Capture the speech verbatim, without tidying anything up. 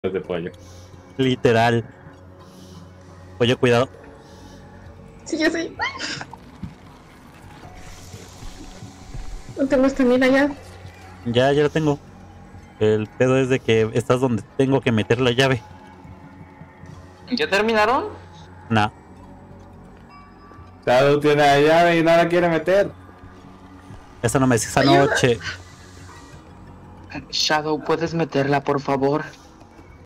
de pollo. Literal. Pollo, cuidado. Sí, ya sé. No tengo estamina ya. Ya, ya lo tengo. El pedo es de que estás donde tengo que meter la llave. ¿Ya terminaron? Nah. Shadow tiene la llave y no la quiere meter. Esa no me dice esa Ayuda. noche. Shadow, ¿puedes meterla, por favor?